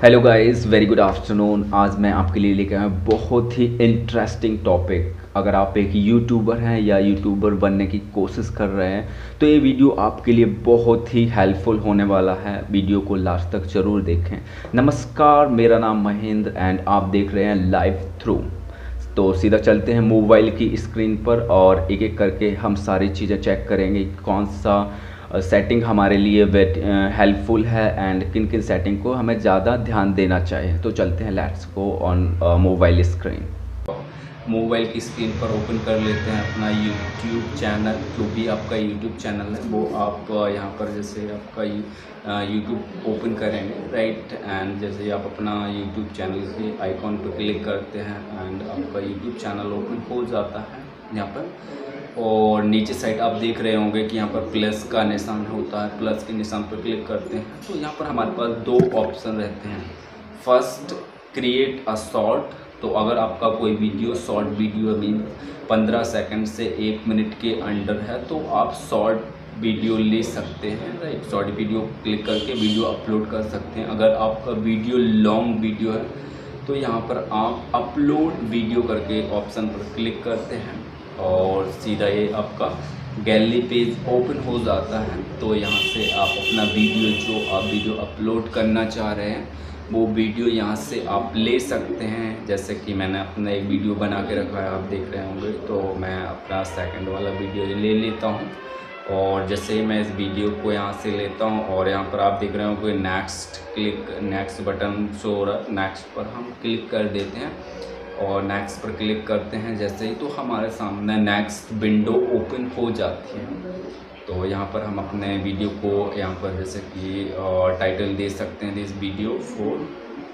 Hello guys, very good afternoon. आज मैं आपके लिए लेकर आया बहुत ही इंटरेस्टिंग टॉपिक। अगर आप एक यूट्यूबर हैं या यूट्यूबर बनने की कोशिश कर रहे हैं तो ये वीडियो आपके लिए बहुत ही हेल्पफुल होने वाला है। वीडियो को लास्ट तक ज़रूर देखें। नमस्कार, मेरा नाम महेंद्र एंड आप देख रहे हैं लाइव थ्रू। तो सीधा चलते हैं मोबाइल की स्क्रीन पर और एक एक करके हम सारी चीज़ें चेक करेंगे कौन सा सेटिंग हमारे लिए हेल्पफुल है एंड किन किन सेटिंग को हमें ज़्यादा ध्यान देना चाहिए। तो चलते हैं, let's go on mobile screen. Mobile की स्क्रीन पर ओपन कर लेते हैं अपना यूट्यूब चैनल। जो भी आपका यूट्यूब चैनल है वो आप यहाँ पर जैसे आपका यूट्यूब ओपन करेंगे, राइट। एंड जैसे आप अपना यूट्यूब चैनल के आइकॉन पर क्लिक करते हैं एंड आपका यूट्यूब चैनल ओपन हो जाता है यहाँ पर। और नीचे साइड आप देख रहे होंगे कि यहाँ पर प्लस का निशान होता है। प्लस के निशान पर क्लिक करते हैं तो यहाँ पर हमारे पास दो ऑप्शन रहते हैं। First, create a short. तो अगर आपका कोई video short video mean 15 second से 1 मिनट के अंडर है तो आप शॉर्ट वीडियो ले सकते हैं, राइट। शॉर्ट वीडियो क्लिक करके वीडियो अपलोड कर सकते हैं। अगर आपका वीडियो लॉन्ग वीडियो है तो यहाँ पर आप अपलोड वीडियो करके ऑप्शन पर क्लिक करते हैं और सीधा ये आपका गैलरी पेज ओपन हो जाता है। तो यहाँ से आप अपना वीडियो जो आप वीडियो अपलोड करना चाह रहे हैं वो वीडियो यहाँ से आप ले सकते हैं। जैसे कि मैंने अपना एक वीडियो बना के रखा है, आप देख रहे होंगे। तो मैं अपना सेकंड वाला वीडियो ले लेता हूँ और जैसे ही मैं इस वीडियो को यहाँ से लेता हूँ और यहाँ पर आप देख रहे हो कि नेक्स्ट बटन शो हो रहा है। नेक्स्ट पर हम क्लिक कर देते हैं और नेक्स्ट पर क्लिक करते हैं जैसे ही तो हमारे सामने नेक्स्ट विंडो ओपन हो जाती है। तो यहाँ पर हम अपने वीडियो को यहाँ पर जैसे कि टाइटल दे सकते हैं, this video for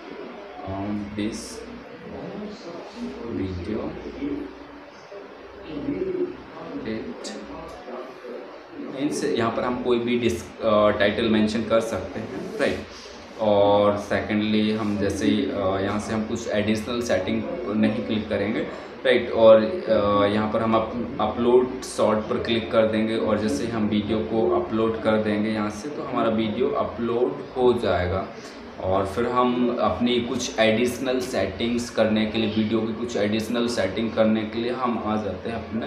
this video it means यहाँ पर हम कोई भी टाइटल मेंशन कर सकते हैं, राइट। और सेकेंडली हम जैसे यहाँ से हम कुछ एडिशनल सेटिंग नहीं क्लिक करेंगे, राइट। और यहाँ पर हम अपलोड शॉर्ट पर क्लिक कर देंगे और जैसे हम वीडियो को अपलोड कर देंगे यहाँ से तो हमारा वीडियो अपलोड हो जाएगा। और फिर हम अपनी कुछ एडिशनल सेटिंग्स करने के लिए, वीडियो की कुछ एडिशनल सेटिंग करने के लिए हम आ जाते हैं अपने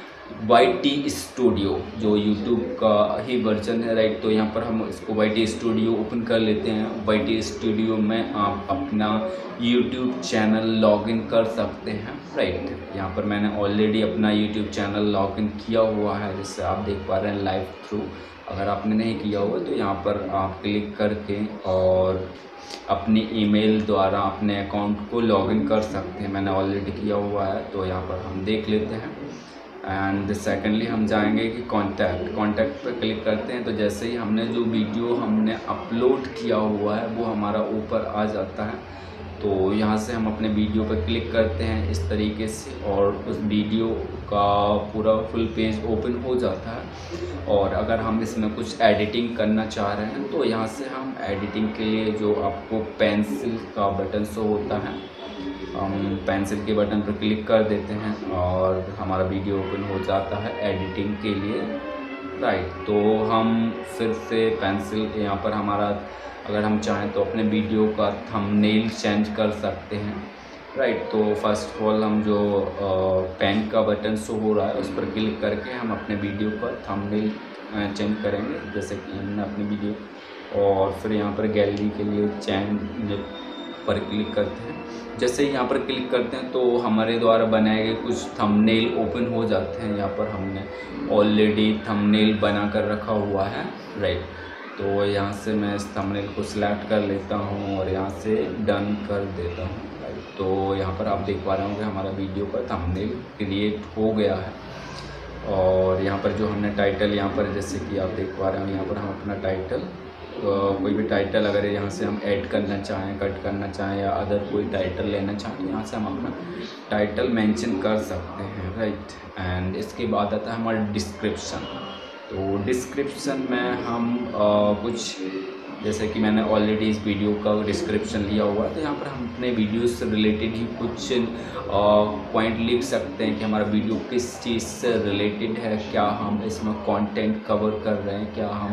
YT स्टूडियो, जो YouTube का ही वर्जन है, राइट। तो यहाँ पर हम इसको YT स्टूडियो ओपन कर लेते हैं। YT स्टूडियो में आप अपना YouTube चैनल लॉगिन कर सकते हैं, राइट। यहाँ पर मैंने ऑलरेडी अपना YouTube चैनल लॉगिन किया हुआ है, जिससे आप देख पा रहे हैं लाइव थ्रू। अगर आपने नहीं किया हुआ तो यहाँ पर आप क्लिक करके और अपनी ईमेल द्वारा अपने अकाउंट को लॉगिन कर सकते हैं। मैंने ऑलरेडी किया हुआ है तो यहाँ पर हम देख लेते हैं। एंड सेकेंडली हम जाएंगे कि कॉन्टैक्ट पर क्लिक करते हैं तो जैसे ही हमने जो वीडियो हमने अपलोड किया हुआ है वो हमारा ऊपर आ जाता है। तो यहाँ से हम अपने वीडियो पर क्लिक करते हैं इस तरीके से और उस वीडियो का पूरा फुल पेज ओपन हो जाता है। और अगर हम इसमें कुछ एडिटिंग करना चाह रहे हैं तो यहाँ से हम एडिटिंग के लिए जो आपको पेंसिल का बटन शो होता है, हम पेंसिल के बटन पर क्लिक कर देते हैं और हमारा वीडियो ओपन हो जाता है एडिटिंग के लिए, राइट। तो हम फिर से पेंसिल यहाँ पर हमारा अगर हम चाहें तो अपने वीडियो का थंबनेल चेंज कर सकते हैं, राइट। तो फर्स्ट ऑफ ऑल हम जो पेन का बटन शो हो रहा है उस पर क्लिक करके हम अपने वीडियो का थंबनेल चेंज करेंगे, जैसे कि हमने अपनी वीडियो। और फिर यहाँ पर गैलरी के लिए चेंज पर क्लिक करते हैं। जैसे ही यहाँ पर क्लिक करते हैं तो हमारे द्वारा बनाए गए कुछ थंबनेल ओपन हो जाते हैं। यहाँ पर हमने ऑलरेडी थंबनेल बना कर रखा हुआ है, राइट। तो यहाँ से मैं इस थंबनेल को सिलेक्ट कर लेता हूँ और यहाँ से डन कर देता हूँ, राइट। तो यहाँ पर आप देख पा रहे होंगे हमारा वीडियो का थंबनेल क्रिएट हो गया है। और यहाँ पर जो हमने टाइटल यहाँ पर जैसे कि आप देख पा रहे हो, यहाँ पर हम अपना टाइटल कोई भी टाइटल अगर यहाँ से हम ऐड करना चाहें, कट करना चाहें या अदर कोई टाइटल लेना चाहें, यहाँ से हम अपना टाइटल मेंशन कर सकते हैं, राइट। एंड इसके बाद आता है हमारा डिस्क्रिप्शन। तो डिस्क्रिप्शन में हम कुछ जैसे कि मैंने ऑलरेडी इस वीडियो का डिस्क्रिप्शन लिया हुआ है तो यहाँ पर हम अपने वीडियो से रिलेटेड ही कुछ पॉइंट लिख सकते हैं कि हमारा वीडियो किस चीज़ से रिलेटेड है, क्या हम इसमें कंटेंट कवर कर रहे हैं, क्या हम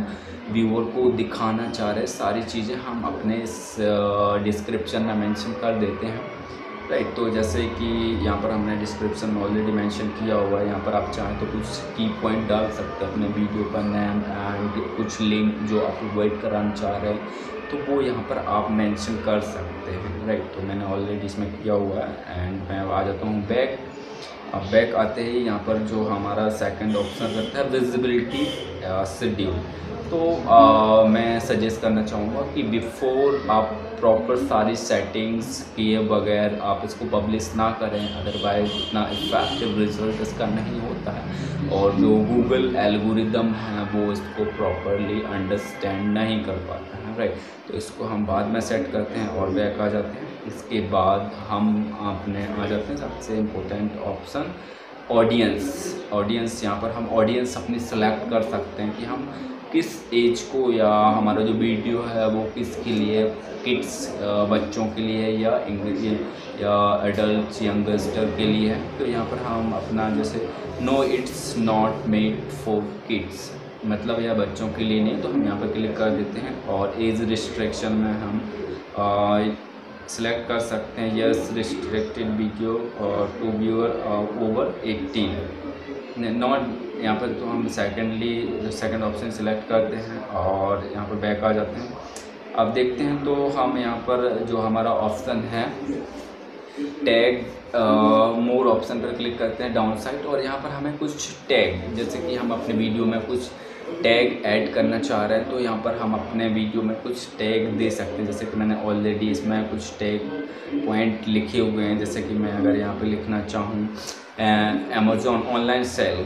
व्यूअर को दिखाना चाह रहे हैं, सारी चीज़ें हम अपने इस डिस्क्रिप्शन में मेंशन कर देते हैं, राइट। तो जैसे कि यहाँ पर हमने डिस्क्रिप्शन में ऑलरेडी मेंशन किया हुआ है, यहाँ पर आप चाहें तो कुछ की पॉइंट डाल सकते हैं, अपने वीडियो का नेम एंड कुछ लिंक जो आप प्रोवाइड कराना चाह रहे हैं तो वो यहाँ पर आप मेंशन कर सकते हैं, राइट। तो मैंने ऑलरेडी इसमें किया हुआ है एंड मैं आ जाता हूँ बैक। अब बैक आते ही यहाँ पर जो हमारा सेकंड ऑप्शन रहता है विजिबिलिटी शेड्यूल। तो मैं सजेस्ट करना चाहूँगा कि बिफोर आप प्रॉपर सारी सेटिंग्स किए बगैर आप इसको पब्लिश ना करें, अदरवाइज इतना इफेक्टिव रिजल्ट इसका नहीं होता है और जो गूगल एल्गोरिदम है वो इसको प्रॉपरली अंडरस्टैंड नहीं कर पाता है, राइट। तो इसको हम बाद में सेट करते हैं और बैक आ जाते हैं। इसके बाद हम अपने आ जाते हैं सबसे इम्पोर्टेंट ऑप्शन ऑडियंस। यहाँ पर हम ऑडियंस अपनी सेलेक्ट कर सकते हैं कि हम किस एज को या हमारा जो वीडियो है वो किसके लिए, किड्स बच्चों के लिए या एडल्ट यंगस्टर के लिए है। तो यहाँ पर हम अपना जैसे no it's not made for kids, मतलब यह बच्चों के लिए नहीं, तो हम यहाँ पर क्लिक कर देते हैं। और एज रिस्ट्रिक्शन में हम सेलेक्ट कर सकते हैं yes restricted video to viewer over 18 not. यहाँ पर तो हम सेकंड ऑप्शन सेलेक्ट करते हैं और यहाँ पर बैक आ जाते हैं। अब देखते हैं तो हम यहाँ पर जो हमारा ऑप्शन है टैग मोर ऑप्शन पर क्लिक करते हैं डाउन साइड और यहाँ पर हमें कुछ टैग, जैसे कि हम अपने वीडियो में कुछ टैग ऐड करना चाह रहे हैं तो यहाँ पर हम अपने वीडियो में कुछ टैग दे सकते हैं। जैसे कि मैंने ऑलरेडी इसमें कुछ टैग पॉइंट लिखे हुए हैं, जैसे कि मैं अगर यहाँ पे लिखना चाहूँ अमेज़ॉन ऑनलाइन सेल,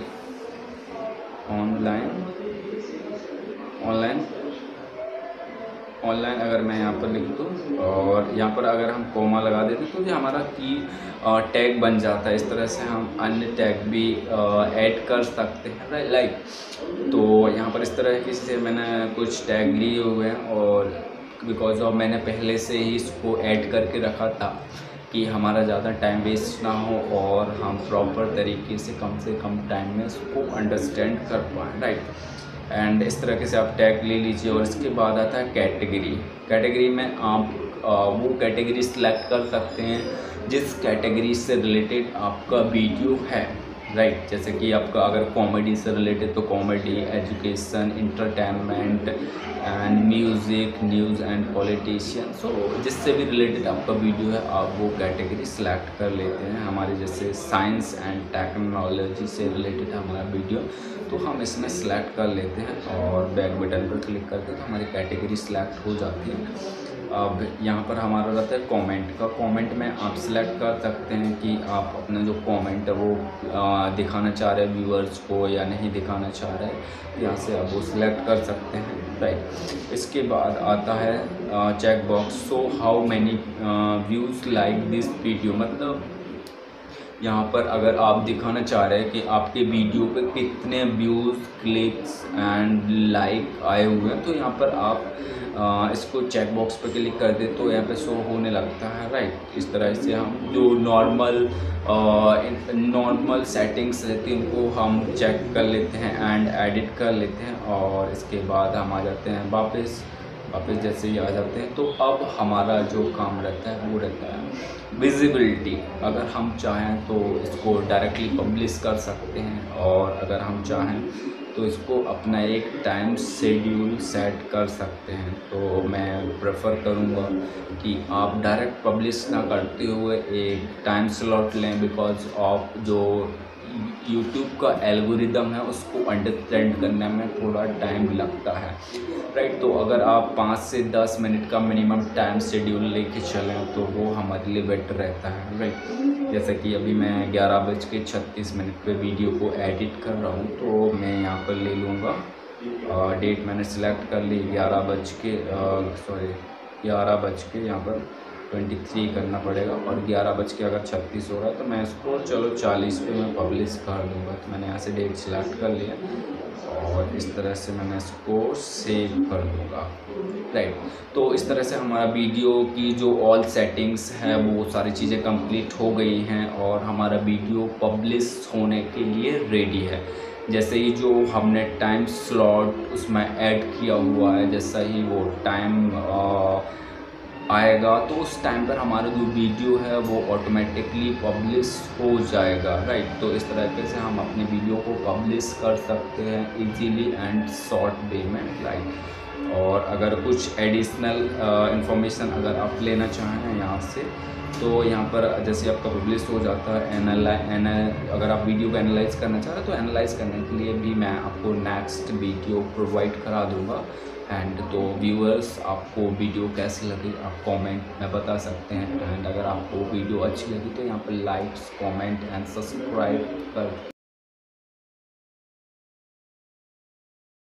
ऑनलाइन अगर मैं यहाँ पर लिख दूँ और यहाँ पर अगर हम कोमा लगा देते तो ये हमारा की टैग बन जाता है। इस तरह से हम अन्य टैग भी ऐड कर सकते हैं, लाइक। तो यहाँ पर इस तरह की से मैंने कुछ टैग लिए हुए हैं और बिकॉज ऑफ मैंने पहले से ही इसको ऐड करके रखा था कि हमारा ज़्यादा टाइम वेस्ट ना हो और हम प्रॉपर तरीके से कम टाइम में इसको अंडरस्टैंड कर पाएँ, राइट। एंड इस तरह से आप टैग ले लीजिए। और इसके बाद आता है कैटेगरी में आप वो कैटेगरी सिलेक्ट कर सकते हैं जिस कैटेगरी से रिलेटेड आपका वीडियो है, राइट। जैसे कि आपका अगर कॉमेडी से रिलेटेड तो comedy, education, entertainment and music, news and politician, so जिससे भी रिलेटेड आपका वीडियो है आप वो कैटेगरी सिलेक्ट कर लेते हैं। हमारे जैसे साइंस एंड टेक्नोलॉजी से रिलेटेड हमारा वीडियो तो हम इसमें सेलेक्ट कर लेते हैं और बैक बटन पर क्लिक करते हैं तो हमारी कैटेगरी सिलेक्ट हो जाती है। अब यहाँ पर हमारा रहता है कमेंट में आप सिलेक्ट कर सकते हैं कि आप अपना जो कमेंट है वो दिखाना चाह रहे हैं व्यूअर्स को या नहीं दिखाना चाह रहे हैं, यहाँ से आप वो सिलेक्ट कर सकते हैं, राइट। इसके बाद आता है check box so how many views like this video, मतलब यहाँ पर अगर आप दिखाना चाह रहे हैं कि आपके वीडियो पे कितने व्यूज़, क्लिक्स एंड लाइक आए हुए हैं तो यहाँ पर आप इसको चेक बॉक्स पर क्लिक कर दे तो यहाँ पे शो होने लगता है, राइट। इस तरह से हम जो नॉर्मल सेटिंग्स रहती हैं उनको हम चेक कर लेते हैं एंड एडिट कर लेते हैं और इसके बाद हम आ जाते हैं वापस जैसे ही आ जाते हैं तो अब हमारा जो काम रहता है वो रहता है विजिबिलिटी। अगर हम चाहें तो इसको डायरेक्टली पब्लिश कर सकते हैं और अगर हम चाहें तो इसको अपना एक टाइम शेड्यूल सेट कर सकते हैं। तो मैं प्रेफर करूँगा कि आप डायरेक्ट पब्लिश ना करते हुए एक टाइम स्लॉट लें, बिकॉज ऑफ जो यूट्यूब का एल्गोरिदम है उसको अंडरस्टैंड करने में थोड़ा टाइम लगता है, राइट। तो अगर आप 5 से 10 मिनट का मिनिमम टाइम शेड्यूल लेके चलें तो वो हमारे लिए बेटर रहता है, राइट। जैसे कि अभी मैं 11:36 पे वीडियो को एडिट कर रहा हूँ तो मैं यहाँ पर ले लूँगा डेट मैंने सेलेक्ट कर ली 11 के यहाँ पर 23 करना पड़ेगा और 11:36 हो रहा है तो मैं इसको चलो 40 पे मैं पब्लिश कर दूँगा। तो मैंने यहाँ से डेट सेलेक्ट कर लिया और इस तरह से मैंने इसको सेव कर दूँगा, राइट। तो इस तरह से हमारा वीडियो की जो ऑल सेटिंग्स है वो सारी चीज़ें कंप्लीट हो गई हैं और हमारा वीडियो पब्लिश होने के लिए रेडी है। जैसे ही जो हमने टाइम स्लॉट उसमें ऐड किया हुआ है, जैसा ही वो टाइम आएगा तो उस टाइम पर हमारा जो वीडियो है वो ऑटोमेटिकली पब्लिश हो जाएगा, राइट। तो इस तरीके से हम अपने वीडियो को पब्लिश कर सकते हैं इजीली एंड शॉर्ट वे में, राइट। और अगर कुछ एडिशनल इंफॉर्मेशन अगर आप लेना चाहें यहाँ से, तो यहाँ पर जैसे आपका पब्लिश हो जाता है अगर आप वीडियो को एनालाइज करना चाह रहे हैं तो एनालाइज करने के लिए भी मैं आपको नेक्स्ट वीडियो प्रोवाइड करा दूँगा। एंड तो व्यूअर्स, आपको वीडियो कैसी लगी आप कमेंट में बता सकते हैं। एंड अगर आपको वीडियो अच्छी लगी तो यहाँ पर लाइक्स, कमेंट एंड सब्सक्राइब कर